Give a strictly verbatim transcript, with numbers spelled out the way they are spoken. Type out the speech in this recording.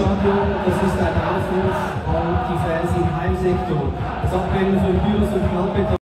Stadion, das ist ein Aufruf an die Fans im Heimsektor. Das Abbrennen von Büros und Knappe